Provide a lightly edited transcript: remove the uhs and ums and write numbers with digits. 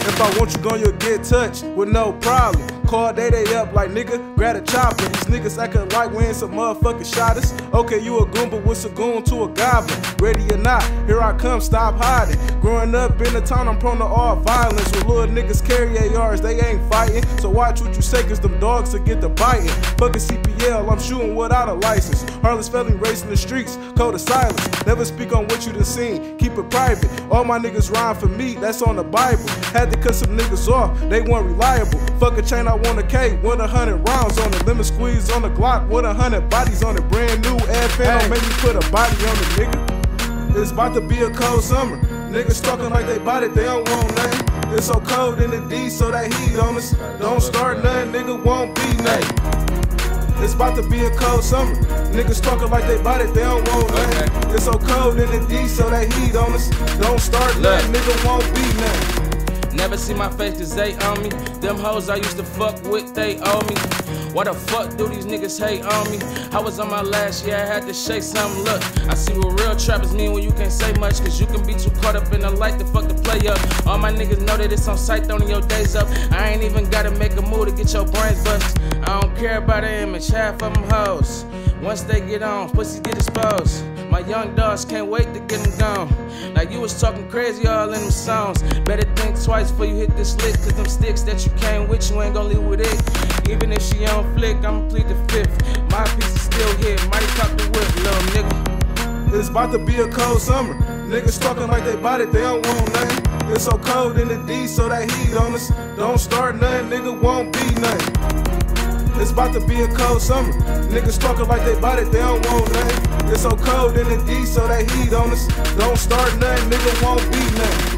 If I want you gone, you'll get touched with no problem. Call Day up like nigga, grab a chopper. These niggas acting like we ain't some motherfucking shotters. Okay, you a goon, but what's a goon to a goblin? Ready or not, here I come, stop hiding. Growing up in the town, I'm prone to all violence. When little niggas carry ARs, they ain't fighting. So watch what you say, cause them dogs will get to biting. Fucking CPL, I'm shooting without a license. Harless felon racing the streets, code of silence. Never speak on what you done seen, keep it private. All my niggas rhyme for me, that's on the Bible. Had to cut some niggas off, they weren't reliable. Fuck a chain, I want a K, with 100 rounds on it. Lemon squeeze on the Glock, with 100 bodies on it. Brand new air fan, don't make me put a body on the nigga. It's about to be a cold summer. Niggas talking like they bought it, they don't want nothing. It's so cold in the D, so that heat on us. Don't start nothing, nigga won't be nothing. It's about to be a cold summer. Niggas talking like they bought it, they don't want nothing. It's so cold in the D, so that heat on us. Don't start nothing, nigga won't be nothing. Never see my face cause they on me. Them hoes I used to fuck with, they owe me. Why the fuck do these niggas hate on me? I was on my last year, I had to shake something. Look, I see what real trappers mean when you can't say much, cause you can be too caught up in the light to fuck the play up. All my niggas know that it's on sight, throwing your days up. I ain't even gotta make a move to get your brains busted. I don't care about the image, half of them hoes. Once they get on, pussy get exposed. My young dogs can't wait to get them gone. Like you was talking crazy all in them songs. Better think twice before you hit this lick, cause them sticks that you came with, you ain't gon' leave with it. Even if she on flick, I'ma plead the fifth. My piece is still here, mighty cock the whip, little nigga. It's about to be a cold summer. Niggas talking like they bought it, they don't want nothing. It's so cold in the D, so that heat on us. Don't start nothing, nigga won't be nothing. It's about to be a cold summer. Niggas talking like they bought it, they don't want nothing. It's so cold in the D, so that heat on us. Don't start nothing, nigga won't be nothing.